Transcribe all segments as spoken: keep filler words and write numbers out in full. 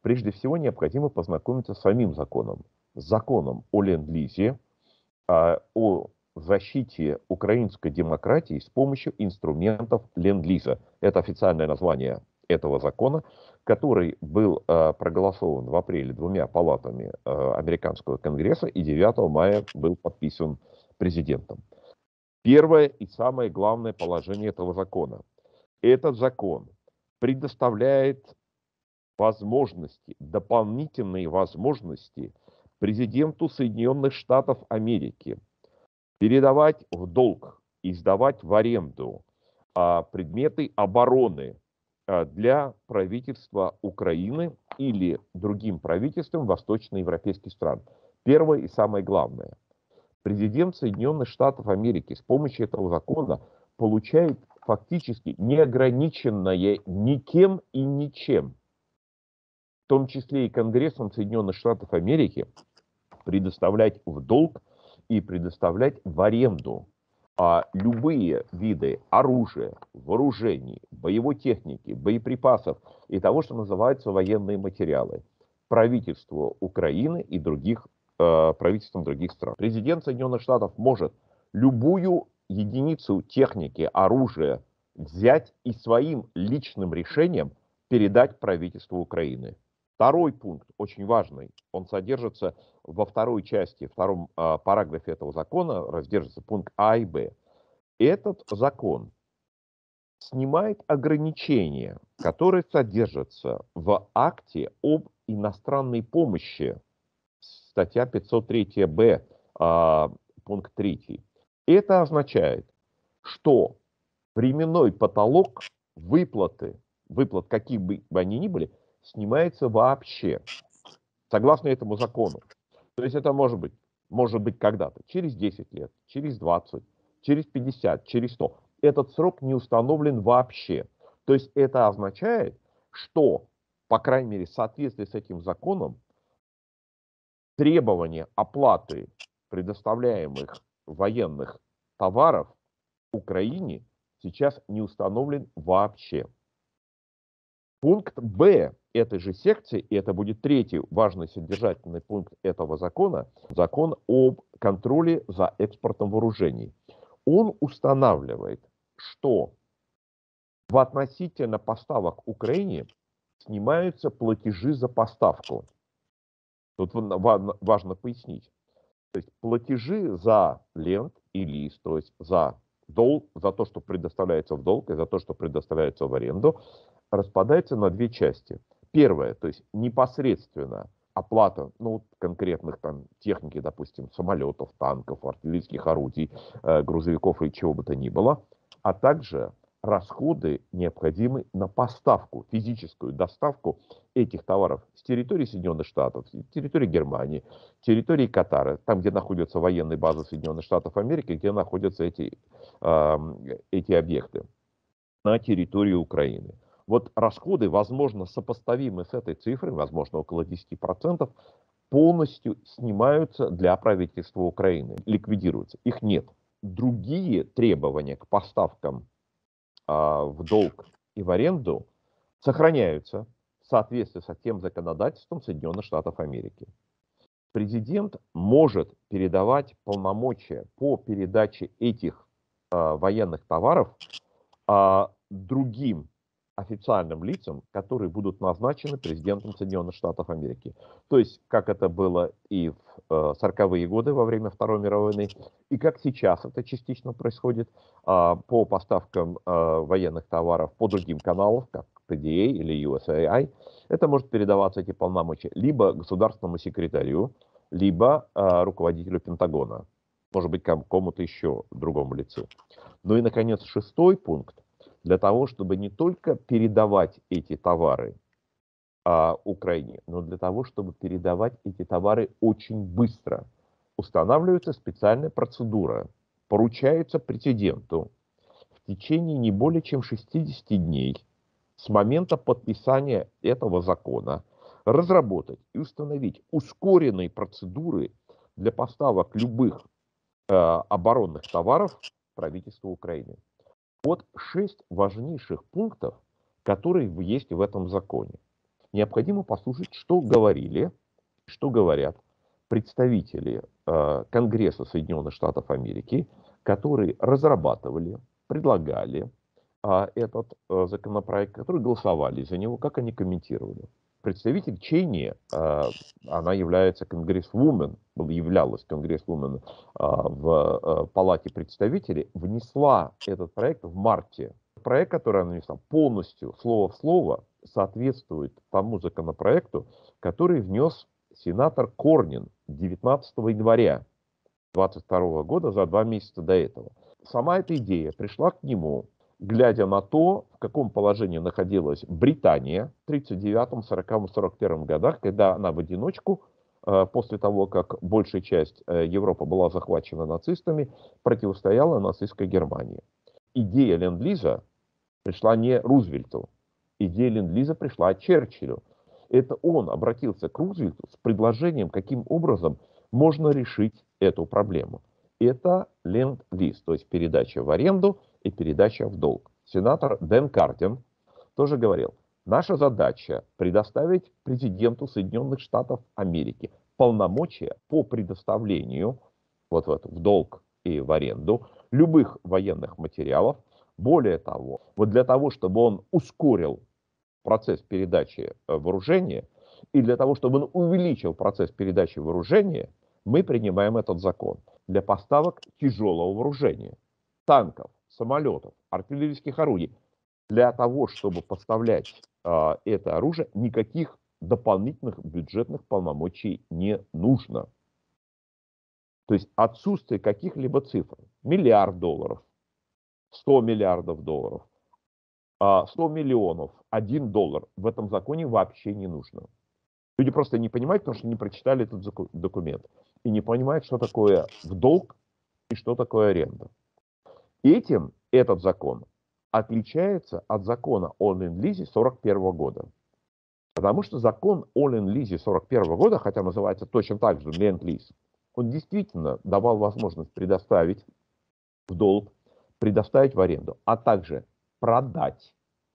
Прежде всего необходимо познакомиться с самим законом. С законом о ленд-лизе, а, о защите украинской демократии с помощью инструментов ленд-лиза. Это официальное название этого закона, который был э, проголосован в апреле двумя палатами э, американского конгресса и девятого мая был подписан президентом. Первое и самое главное положение этого закона. Этот закон предоставляет возможности, дополнительные возможности президенту Соединенных Штатов Америки передавать в долг и сдавать в аренду а, предметы обороны а, для правительства Украины или другим правительствам восточноевропейских стран. Первое и самое главное. Президент Соединенных Штатов Америки с помощью этого закона получает фактически неограниченное никем и ничем, в том числе и Конгрессом Соединенных Штатов Америки, предоставлять в долг и предоставлять в аренду а, любые виды оружия, вооружений, боевой техники, боеприпасов и того, что называется военные материалы правительству Украины и других э, правительствам других стран. Президент Соединенных Штатов может любую единицу техники, оружия взять и своим личным решением передать правительству Украины. Второй пункт, очень важный, он содержится во второй части, втором э, параграфе этого закона, раздержится пункт А и Б. Этот закон снимает ограничения, которые содержатся в акте об иностранной помощи, статья пятьсот три Б, э, пункт три. Это означает, что временной потолок выплаты, выплат каких бы они ни были, снимается вообще, согласно этому закону. То есть это может быть, может быть когда-то, через десять лет, через двадцать, через пятьдесят, через сто. Этот срок не установлен вообще. То есть это означает, что, по крайней мере, в соответствии с этим законом, требования оплаты предоставляемых военных товаров Украине сейчас не установлен вообще. Пункт Б этой же секции, и это будет третий важный содержательный пункт этого закона, закон об контроле за экспортом вооружений. Он устанавливает, что в относительно поставок Украине снимаются платежи за поставку. Тут важно пояснить. То есть платежи за ленд и лиз, то есть за долг, за то, что предоставляется в долг и за то, что предоставляется в аренду, распадается на две части. Первое, то есть непосредственно оплата ну, конкретных там техники, допустим, самолетов, танков, артиллерийских орудий, э, грузовиков и чего бы то ни было, а также расходы необходимы на поставку, физическую доставку этих товаров с территории Соединенных Штатов, с территории Германии, территории Катара, там, где находятся военные базы Соединенных Штатов Америки, где находятся эти, э, эти объекты, на территории Украины. Вот расходы, возможно, сопоставимы с этой цифрой, возможно, около десяти процентов, полностью снимаются для правительства Украины, ликвидируются. Их нет. Другие требования к поставкам а, в долг и в аренду сохраняются в соответствии с тем законодательством Соединенных Штатов Америки. Президент может передавать полномочия по передаче этих а, военных товаров а, другим официальным лицам, которые будут назначены президентом Соединенных Штатов Америки. То есть, как это было и в э, сороковые годы во время Второй мировой войны, и как сейчас это частично происходит э, по поставкам э, военных товаров по другим каналам, как Т Д А или Ю Эс Эй Ай, это может передаваться, эти полномочия, либо государственному секретарю, либо э, руководителю Пентагона, может быть, кому-то еще другому лицу. Ну и, наконец, шестой пункт. Для того, чтобы не только передавать эти товары а, Украине, но для того, чтобы передавать эти товары очень быстро, устанавливается специальная процедура, поручается президенту в течение не более чем шестидесяти дней с момента подписания этого закона разработать и установить ускоренные процедуры для поставок любых э, оборонных товаров правительству Украины. Вот шесть важнейших пунктов, которые есть в этом законе. необходимо послушать, что говорили, что говорят представители э, Конгресса Соединенных Штатов Америки, которые разрабатывали, предлагали э, этот э, законопроект, которые голосовали за него, как они комментировали. Представитель Чейни, э, она является конгрессвумен, являлась конгрессвумен э, в э, Палате представителей, внесла этот проект в марте. Проект, который она внесла, полностью, слово в слово, соответствует тому законопроекту, который внес сенатор Корнин девятнадцатого января две тысячи двадцать второго года, за два месяца до этого. Сама эта идея пришла к нему, глядя на то, в каком положении находилась Британия в тридцать девятом, сороковом, сорок первом годах, когда она в одиночку, после того, как большая часть Европы была захвачена нацистами, противостояла нацистской Германии. Идея ленд-лиза пришла не Рузвельту, идея ленд-лиза пришла Черчиллю. Это он обратился к Рузвельту с предложением, каким образом можно решить эту проблему. Это ленд-лиз, то есть передача в аренду и передача в долг. Сенатор Дэн Кардин тоже говорил, наша задача предоставить президенту Соединенных Штатов Америки полномочия по предоставлению вот, вот, в долг и в аренду любых военных материалов. Более того, вот для того, чтобы он ускорил процесс передачи вооружения и для того, чтобы он увеличил процесс передачи вооружения, мы принимаем этот закон для поставок тяжелого вооружения, танков, самолетов, артиллерийских орудий. Для того, чтобы поставлять э, это оружие, никаких дополнительных бюджетных полномочий не нужно. То есть отсутствие каких-либо цифр. Миллиард долларов, сто миллиардов долларов, сто миллионов, один доллар в этом законе вообще не нужно. Люди просто не понимают, потому что не прочитали этот документ. И не понимают, что такое в долг и что такое аренда. Этим этот закон отличается от закона о ленд-лизе сорок первого года. Потому что закон о ленд-лизе сорок первого года, хотя называется точно так же ленд-лиз, он действительно давал возможность предоставить в долг, предоставить в аренду, а также продать,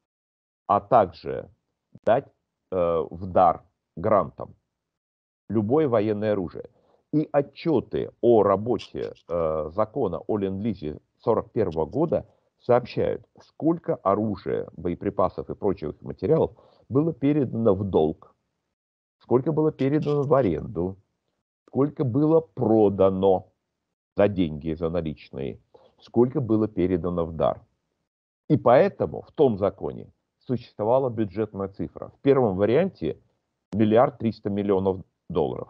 а также дать э, в дар грантам любое военное оружие. И отчеты о работе э, закона о ленд-лизе сорок первого года сообщают, сколько оружия, боеприпасов и прочих материалов было передано в долг, сколько было передано в аренду, сколько было продано за деньги, за наличные, сколько было передано в дар. И поэтому в том законе существовала бюджетная цифра. В первом варианте миллиард триста миллионов долларов.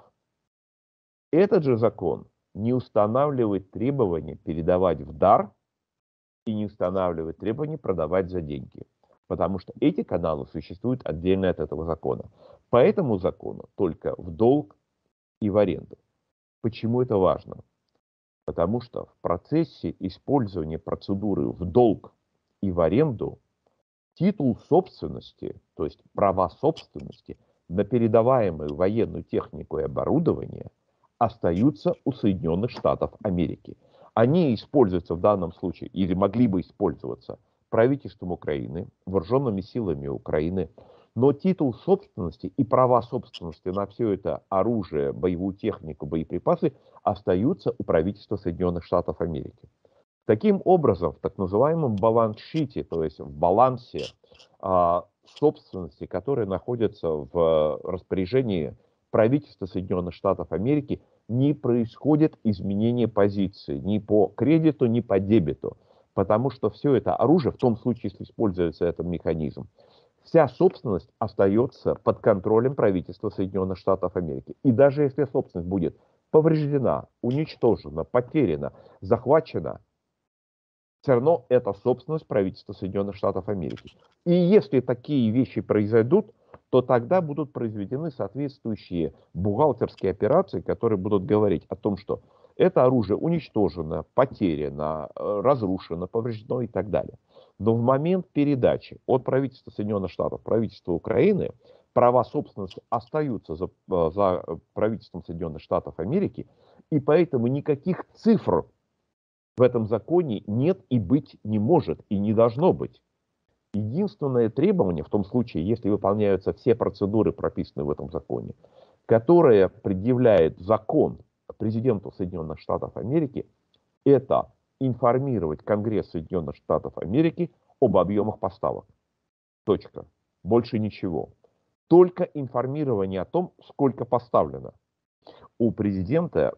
Этот же закон не устанавливает требования передавать в дар и не устанавливает требования продавать за деньги. Потому что эти каналы существуют отдельно от этого закона. По этому закону только в долг и в аренду. Почему это важно? Потому что в процессе использования процедуры в долг и в аренду титул собственности, то есть права собственности на передаваемую военную технику и оборудование остаются у Соединенных Штатов Америки. Они используются в данном случае, или могли бы использоваться правительством Украины, вооруженными силами Украины, но титул собственности и права собственности на все это оружие, боевую технику, боеприпасы остаются у правительства Соединенных Штатов Америки. Таким образом, в так называемом баланс-шите, то есть в балансе а, собственности, которые находятся в распоряжении правительства Соединенных Штатов Америки, не происходит изменения позиции ни по кредиту, ни по дебету, потому что все это оружие, в том случае, если используется этот механизм, вся собственность остается под контролем правительства Соединенных Штатов Америки. И даже если собственность будет повреждена, уничтожена, потеряна, захвачена, все равно это собственность правительства Соединенных Штатов Америки. И если такие вещи произойдут, то тогда будут произведены соответствующие бухгалтерские операции, которые будут говорить о том, что это оружие уничтожено, потеряно, разрушено, повреждено и так далее. Но в момент передачи от правительства Соединенных Штатов правительству Украины права собственности остаются за, за правительством Соединенных Штатов Америки, и поэтому никаких цифр в этом законе нет и быть не может, и не должно быть. Единственное требование, в том случае, если выполняются все процедуры, прописанные в этом законе, которое предъявляет закон президенту Соединенных Штатов Америки, это информировать Конгресс Соединенных Штатов Америки об объемах поставок. Точка. Больше ничего. Только информирование о том, сколько поставлено. У президента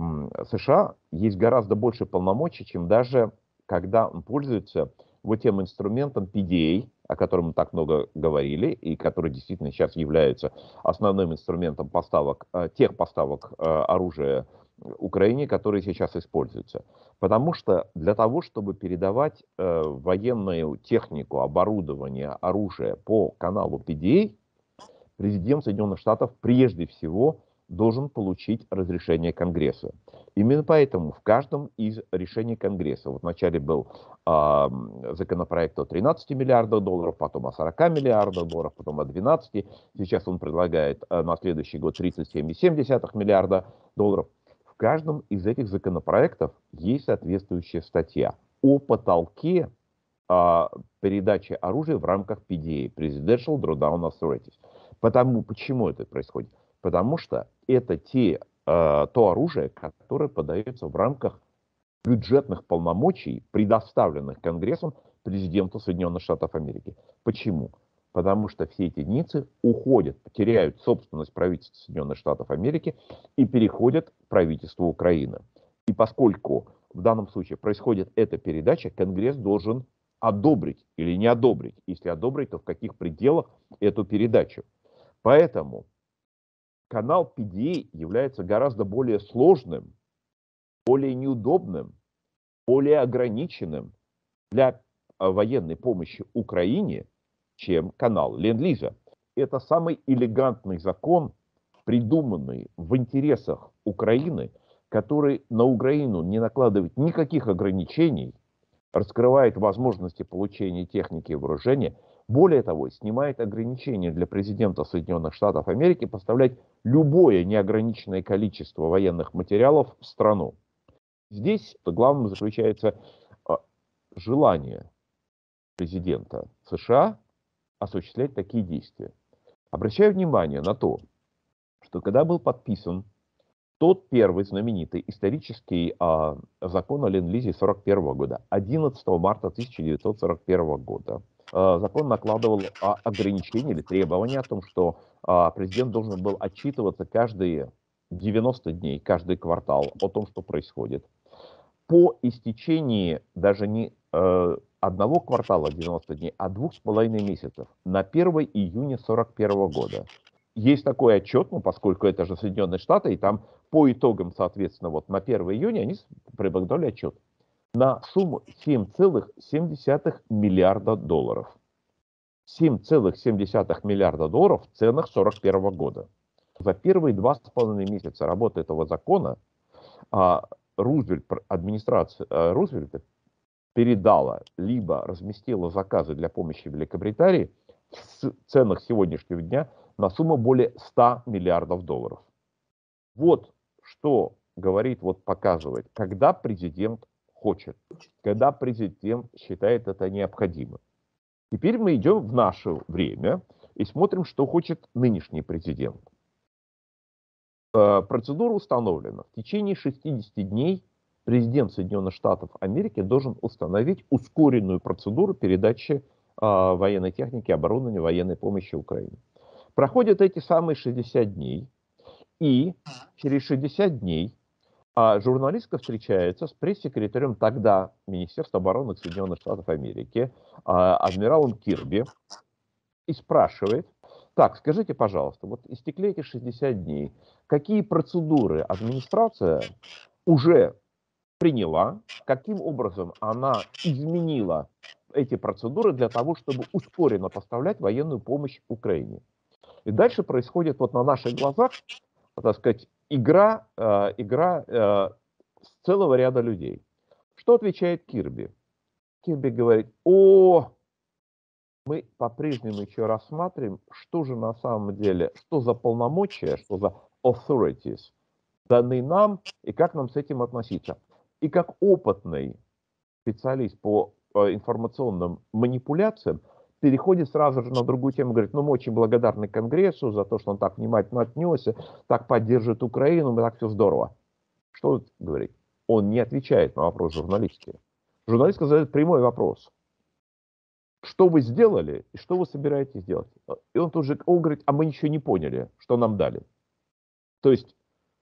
США есть гораздо больше полномочий, чем даже когда он пользуется вот тем инструментом пи ди эй, о котором мы так много говорили, и который действительно сейчас является основным инструментом поставок, тех поставок оружия Украине, которые сейчас используются. Потому что для того, чтобы передавать э, военную технику, оборудование, оружие по каналу пи ди эй, президент Соединенных Штатов прежде всего должен получить разрешение Конгресса. Именно поэтому в каждом из решений Конгресса, вот вначале был э, законопроект о тринадцати миллиардах долларов, потом о сорока миллиардах долларов, потом о двенадцати, сейчас он предлагает э, на следующий год тридцать семь целых семь десятых миллиарда долларов. В каждом из этих законопроектов есть соответствующая статья о потолке э, передачи оружия в рамках пи ди эй, Presidential Drawdown Authorities. Потому, почему это происходит? Потому что это те, э, то оружие, которое подается в рамках бюджетных полномочий, предоставленных Конгрессом президенту Соединенных Штатов Америки. Почему? Потому что все эти единицы уходят, теряют собственность правительства Соединенных Штатов Америки и переходят к правительству Украины. И поскольку в данном случае происходит эта передача, Конгресс должен одобрить или не одобрить. Если одобрить, то в каких пределах эту передачу. Поэтому канал пи ди эй является гораздо более сложным, более неудобным, более ограниченным для военной помощи Украине, чем канал Ленд-Лиза. Это самый элегантный закон, придуманный в интересах Украины, который на Украину не накладывает никаких ограничений, раскрывает возможности получения техники и вооружения. Более того, снимает ограничения для президента Соединенных Штатов Америки поставлять любое неограниченное количество военных материалов в страну. Здесь главным заключается желание президента США осуществлять такие действия. Обращаю внимание на то, что когда был подписан тот первый знаменитый исторический а, закон о Ленд-Лизе сорок первого года, одиннадцатого марта тысяча девятьсот сорок первого года, а, закон накладывал а, ограничения или требования о том, что а, президент должен был отчитываться каждые девяносто дней, каждый квартал о том, что происходит. По истечении даже не э, одного квартала девяноста дней, а двух с половиной месяцев, на первое июня сорок первого года. Есть такой отчет, ну, поскольку это же Соединенные Штаты, и там по итогам, соответственно, вот на первое июня они приготовили отчет на сумму семь целых семь десятых миллиарда долларов. семь целых семь десятых миллиарда долларов в ценах сорок первого года. За первые два с половиной месяца работы этого закона а, Рузвельт, администрация э, Рузвельта передала, либо разместила заказы для помощи Великобритании в ценах сегодняшнего дня на сумму более ста миллиардов долларов. Вот что говорит, вот показывает, когда президент хочет, когда президент считает это необходимым. Теперь мы идем в наше время и смотрим, что хочет нынешний президент. Процедура установлена. В течение шестидесяти дней президент Соединенных Штатов Америки должен установить ускоренную процедуру передачи э, военной техники, оборудования, военной помощи Украине. Проходят эти самые шестьдесят дней, и через шестьдесят дней э, журналистка встречается с пресс-секретарем тогда Министерства обороны Соединенных Штатов Америки, э, адмиралом Кирби, и спрашивает: так, скажите, пожалуйста, вот истекли эти шестьдесят дней, какие процедуры администрация уже приняла, каким образом она изменила эти процедуры для того, чтобы ускоренно поставлять военную помощь Украине. И дальше происходит вот на наших глазах, так сказать, игра, э, игра э, с целого ряда людей. Что отвечает Кирби? Кирби говорит: о, мы по-прежнему еще рассматриваем, что же на самом деле, что за полномочия, что за authorities даны нам и как нам с этим относиться. И как опытный специалист по информационным манипуляциям, переходит сразу же на другую тему, говорит, ну мы очень благодарны Конгрессу за то, что он так внимательно отнесся, так поддерживает Украину, мы так все здорово. Что он говорит? Он не отвечает на вопрос журналистки. Журналистка задает прямой вопрос. Что вы сделали и что вы собираетесь делать? И он тут же, он говорит, а мы ничего не поняли, что нам дали. То есть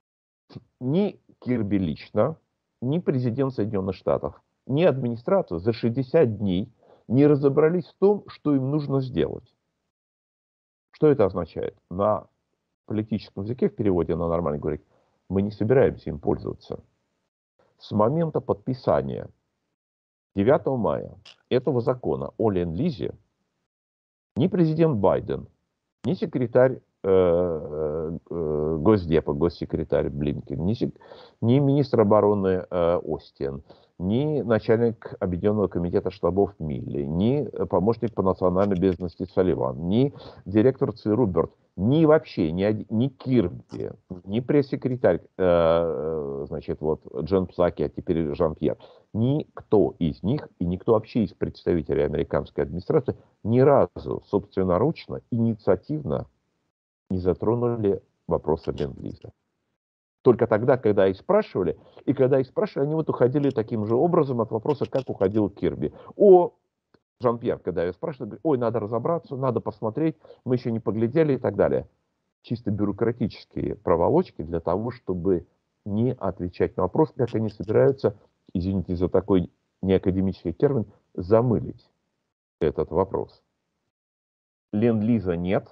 ни Кирби лично, ни президент Соединенных Штатов, ни администрация за шестьдесят дней не разобрались в том, что им нужно сделать. Что это означает? На политическом языке, в переводе на нормальный, говорит, мы не собираемся им пользоваться. С момента подписания девятого мая этого закона о ленд-лизе ни президент Байден, ни секретарь э, э, Госдепа, госсекретарь Блинкен, ни, сек, ни министр обороны э, Остин, ни начальник Объединенного комитета штабов Милли, ни помощник по национальной безопасности Салливан, ни директор ЦРУ Бёрд, ни вообще, ни, ни Кирби, ни пресс-секретарь, э, значит, вот Джен Псаки, а теперь Жан-Пьер, никто из них и никто вообще из представителей американской администрации ни разу собственноручно, инициативно не затронули вопросы ленд-лиза. Только тогда, когда их спрашивали, и когда их спрашивали, они вот уходили таким же образом от вопроса, как уходил Кирби. О, Жан-Пьер, когда я спрашиваю, говорит, ой, надо разобраться, надо посмотреть, мы еще не поглядели и так далее. Чисто бюрократические проволочки для того, чтобы не отвечать на вопрос, как они собираются, извините за такой неакадемический термин, замылить этот вопрос. Ленд-лиза нет,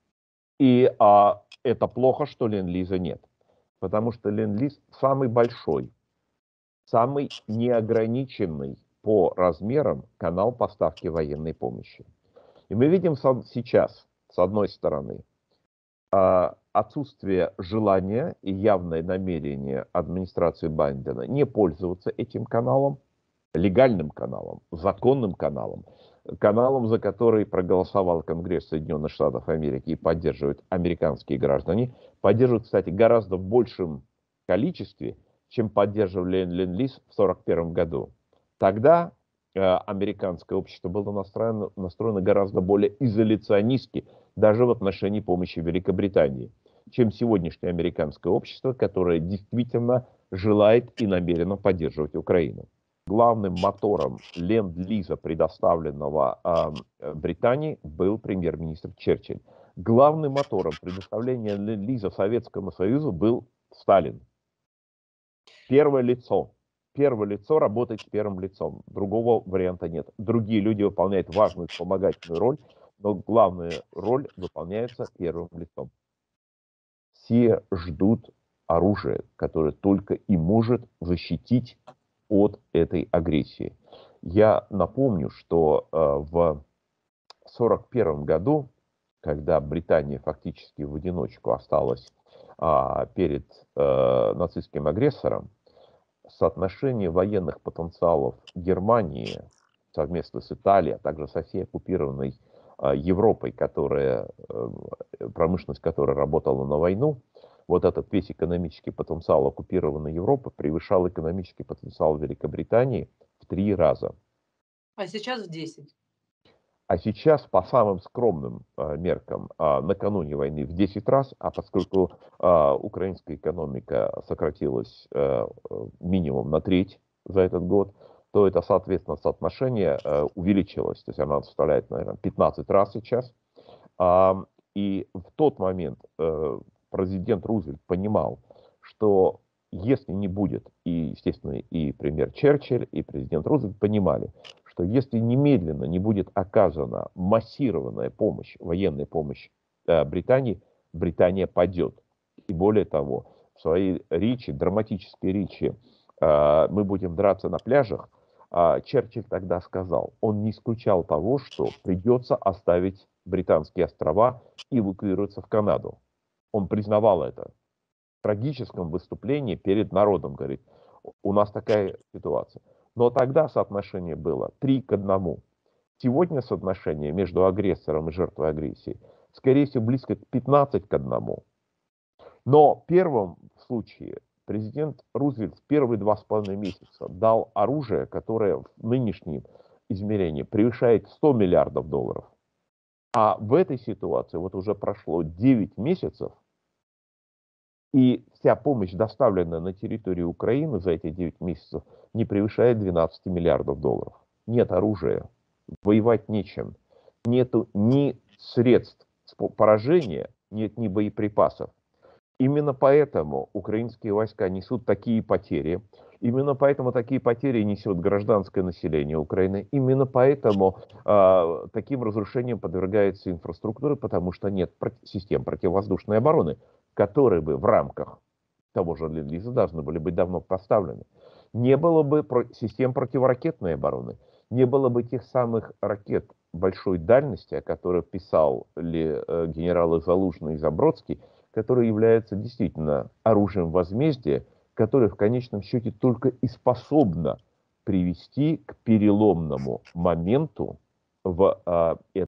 и а, это плохо, что ленд-лиза нет. Потому что ленд-лиз самый большой, самый неограниченный по размерам канал поставки военной помощи. И мы видим сейчас, с одной стороны, отсутствие желания и явное намерение администрации Байдена не пользоваться этим каналом, легальным каналом, законным каналом, каналом, за который проголосовал Конгресс Соединенных Штатов Америки и поддерживают американские граждане, поддерживают, кстати, гораздо в большем количестве, чем поддерживали ленд-лиз в сорок первом году. Тогда э, американское общество было настроено, настроено гораздо более изоляционистски, даже в отношении помощи Великобритании, чем сегодняшнее американское общество, которое действительно желает и намерено поддерживать Украину. Главным мотором ленд-лиза, предоставленного э, Британии, был премьер-министр Черчилль. Главным мотором предоставления ленд-лиза Советскому Союзу был Сталин. Первое лицо. Первое лицо работает с первым лицом. Другого варианта нет. Другие люди выполняют важную вспомогательную роль, но главная роль выполняется первым лицом. Все ждут оружия, которое только и может защитить от этой агрессии. Я напомню, что э, в сорок первом году, когда Британия фактически в одиночку осталась э, перед э, нацистским агрессором, соотношение военных потенциалов Германии совместно с Италией, а также со всей оккупированной э, Европой, которая, э, промышленность которой работала на войну, вот этот весь экономический потенциал оккупированной Европы превышал экономический потенциал Великобритании в три раза. А сейчас в десять. А сейчас по самым скромным э, меркам э, накануне войны в десять раз, а поскольку э, украинская экономика сократилась э, минимум на треть за этот год, то это, соответственно, соотношение э, увеличилось. То есть оно составляет, наверное, пятнадцать раз сейчас. А, и в тот момент э, президент Рузвельт понимал, что если не будет, и, естественно, и премьер Черчилль, и президент Рузвельт понимали, что если немедленно не будет оказана массированная помощь, военная помощь э, Британии, Британия падет. И более того, в своей речи, драматической речи э, «Мы будем драться на пляжах», э, Черчилль тогда сказал, он не исключал того, что придется оставить британские острова и эвакуироваться в Канаду. Он признавал это. В трагическом выступлении перед народом, говорит, у нас такая ситуация. Но тогда соотношение было три к одному. Сегодня соотношение между агрессором и жертвой агрессии, скорее всего, близко к пятнадцати к одному. Но в первом случае президент Рузвельт в первые два с половиной месяца дал оружие, которое в нынешнем измерении превышает сто миллиардов долларов. А в этой ситуации вот уже прошло девять месяцев, и вся помощь, доставленная на территорию Украины за эти девять месяцев, не превышает двенадцати миллиардов долларов. Нет оружия, воевать нечем, нету ни средств поражения, нет ни боеприпасов. Именно поэтому украинские войска несут такие потери, именно поэтому такие потери несет гражданское население Украины, именно поэтому э, таким разрушением подвергается инфраструктура, потому что нет систем противовоздушной обороны, которые бы в рамках того же Ленд-лиза должны были быть давно поставлены. Не было бы систем противоракетной обороны, не было бы тех самых ракет большой дальности, о которых писали э, генералы Залужный и Забродский, которые являются действительно оружием возмездия, которое в конечном счете только и способно привести к переломному моменту в э,